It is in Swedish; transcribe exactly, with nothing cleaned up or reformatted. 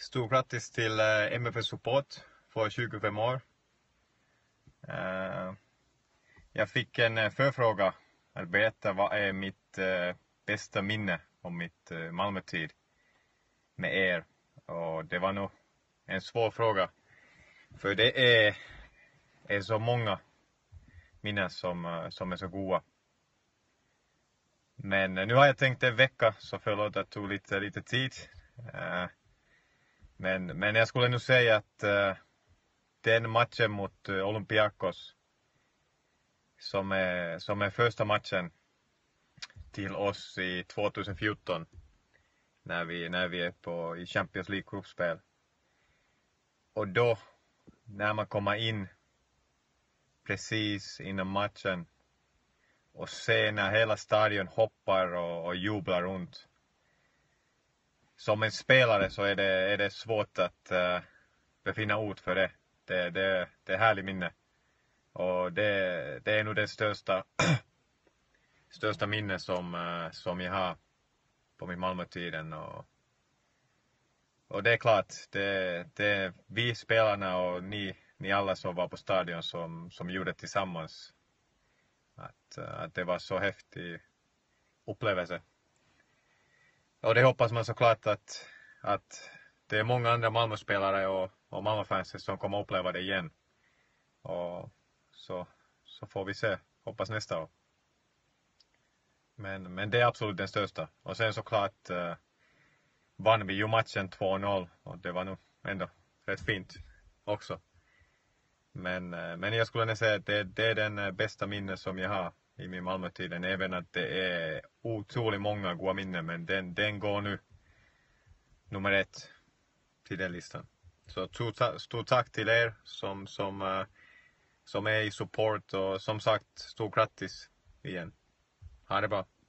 Stort grattis till uh, M F F Support för tjugofem år. Uh, jag fick en uh, förfråga att berätta vad är mitt uh, bästa minne om mitt uh, Malmö-tid med er. Och det var nog en svår fråga. För det är, är så många minnen som, uh, som är så goda. Men uh, nu har jag tänkt en vecka, så förlåt att det tog lite, lite tid. Uh, Men, men jag skulle nog säga att uh, den matchen mot uh, Olympiakos som är, som är första matchen till oss i tjugohundrafjorton när vi, när vi är på, i Champions League-gruppspel. Och då, när man kommer in precis innan matchen och ser när hela stadion hoppar och, och jublar runt. Som en spelare så är det, är det svårt att uh, befinna ord för det. Det, det. det är härligt minne. Och det, det är nog det största, största minne som, uh, som jag har på min Malmö-tiden. Och, och det är klart, det, det är vi spelarna och ni, ni alla som var på stadion som, som gjorde tillsammans. Att, uh, att det var så häftig upplevelse. Och det hoppas man såklart att, att det är många andra Malmö-spelare och, och Malmö-fans som kommer att uppleva det igen. Och så, så får vi se. Hoppas nästa år. Men, men det är absolut den största. Och sen såklart uh, vann vi ju matchen två noll. Och det var nog ändå rätt fint också. Men, uh, men jag skulle säga att det, det är den uh, bästa minne som jag har i min Malmö-tiden. Även att det är otroligt många goda minnen. Men den, den går nu nummer ett till den listan. Så stort, stort tack till er som, som, uh, som är i support. Och som sagt, stort grattis igen. Ha det bra.